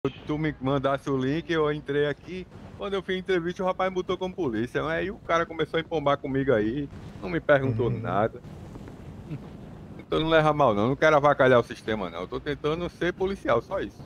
Tu me mandasse o link, eu entrei aqui. Quando eu fiz a entrevista, o rapaz me botou como polícia. Aí o cara começou a empombar comigo aí, não me perguntou nada. Então não leva mal não, não quero avacalhar o sistema não. Eu tô tentando ser policial, só isso.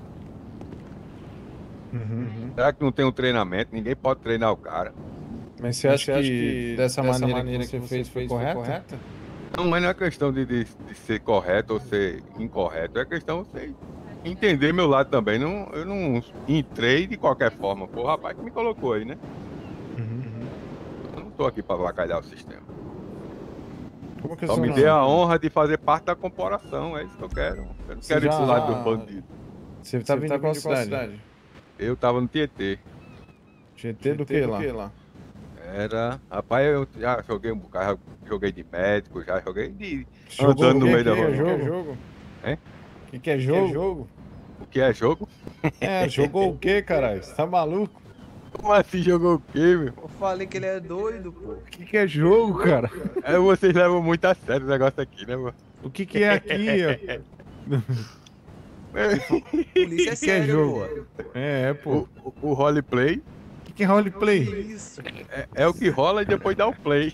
Será que não tem um treinamento? Ninguém pode treinar o cara. Mas você acha que dessa maneira que você fez foi correta? Não, mas não é questão de ser correto ou ser incorreto. É questão de você entender meu lado também. Não, eu não entrei de qualquer forma. Foi o rapaz que me colocou aí, né? Eu não tô aqui pra avacalhar o sistema. Como que é Só seu me nome? dê a honra de fazer parte da corporação. É isso que eu quero. Eu não quero ir pro lado do bandido. Você tá vindo de qual cidade? Eu tava no Tietê. GT do que lá? Era. Rapaz, eu já joguei um bocado, joguei de médico, já joguei de. Jogou Andando no o meio quê? da Que é rua. jogo? Hein? Que é jogo? O que é jogo? É, jogou o quê, caralho? Você tá maluco? Como assim jogou o quê, meu? Eu falei que ele é doido, pô. O que é jogo, cara? É, vocês levam muito a sério o negócio aqui, né, mano? O que é aqui, ó? Polícia é Que é sério, jogo? pô. Pô. O roleplay O que é roleplay? Isso. é o que rola e depois dá o play.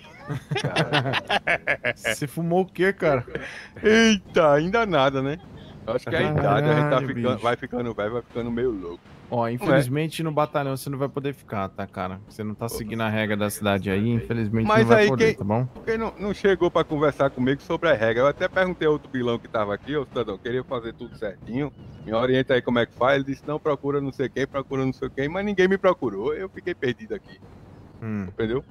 Você fumou o quê, cara? Eita, ainda nada, né? Eu acho que é a idade, a gente Caralho, ficando, bicho. vai ficando velho, vai ficando meio louco. Ó, infelizmente no batalhão você não vai poder ficar, tá, cara? Você não tá seguindo a regra da cidade aí, infelizmente Mas não vai aí poder, tá bom? quem não chegou pra conversar comigo sobre a regra? Eu até perguntei ao outro bilão que tava aqui, ô cidadão, queria fazer tudo certinho. Me orienta aí como é que faz. Ele disse, não, procura não sei quem, procura não sei quem, mas ninguém me procurou. Eu fiquei perdido aqui. Entendeu?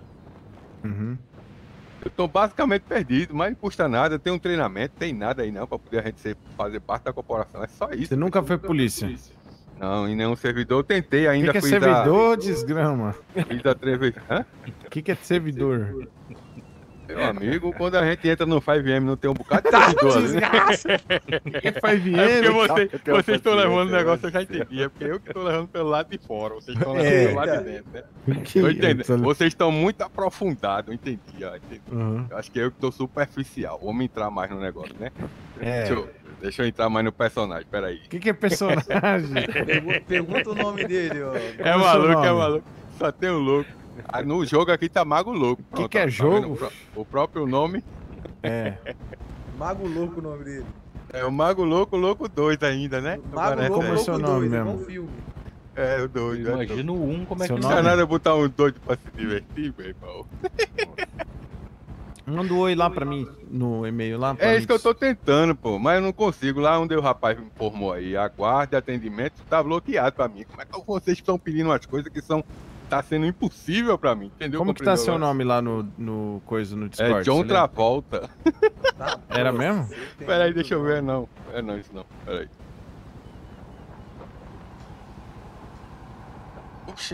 Eu tô basicamente perdido, mas não custa nada, tem um treinamento, tem nada aí não, pra poder a gente fazer parte da corporação. É só isso. Você nunca foi polícia? Não, em nenhum servidor. Eu tentei O ainda. que é servidor, desgrama? Fiz a entrevista. Hã? O que é servidor? Meu amigo, quando a gente entra no 5M, não tem um bocado de servidor ali, né? O que é 5M? É porque vocês estão levando o negócio, eu já entendi. É porque eu que tô levando pelo lado de fora, vocês estão levando pelo lado de dentro, né? Eu entendi. Vocês estão muito aprofundados, eu entendi. Entendi. Eu acho que eu que tô superficial. Vamos entrar mais no negócio, né? Deixa eu entrar mais no personagem, peraí. O que é personagem? Pergunta o nome dele, ó. É maluco, é maluco. Só tem um louco. No jogo aqui tá Mago Louco. O que é jogo? O próprio nome. Mago Louco o nome dele. É o Mago Louco, Louco 2 ainda, né? Mago Louco, Como é seu Louco nome 2, mesmo? é um filme. É, o doido. Imagina o 1, como é que Seu Não nome? é nada botar um doido pra se divertir, meu irmão. Manda um oi lá pra mim, no e-mail lá. É isso que eu tô tentando, pô, mas eu não consigo. Lá onde o rapaz me informou aí, a guarda de atendimento tá bloqueado pra mim. Como é que vocês estão pedindo umas coisas que tá sendo impossível pra mim, entendeu? Como que tá seu nome lá no coisa no Discord? É John Travolta. Tá, Era mesmo? Peraí, deixa eu ver, não. É não, isso não, peraí. Oxi.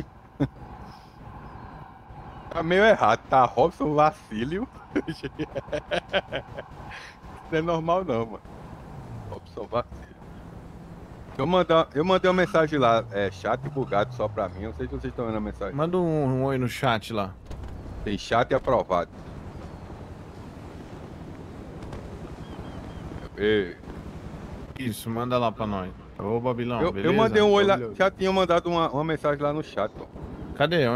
Tá meio errado, tá? Robson Vacílio. Isso não é normal não, mano. Robson Vacílio. Eu mandei uma mensagem lá, chat bugado só pra mim. Não sei se vocês estão vendo a mensagem. Manda um oi no chat lá. Tem chat aprovado. Isso, manda lá pra nós. Ô, Babilão, beleza? Eu mandei um oi lá, já tinha mandado uma mensagem lá no chat, pô. Cadê?